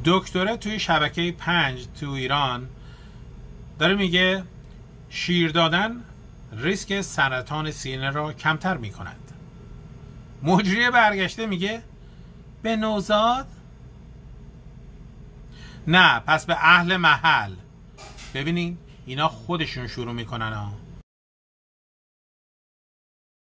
دکتره توی شبکه 5 تو ایران داره میگه شیر دادن ریسک سرطان سینه را کمتر میکند. مجری برگشته میگه به نوزاد؟ نه، پس به اهل محل. ببینین اینا خودشون شروع میکنن ها.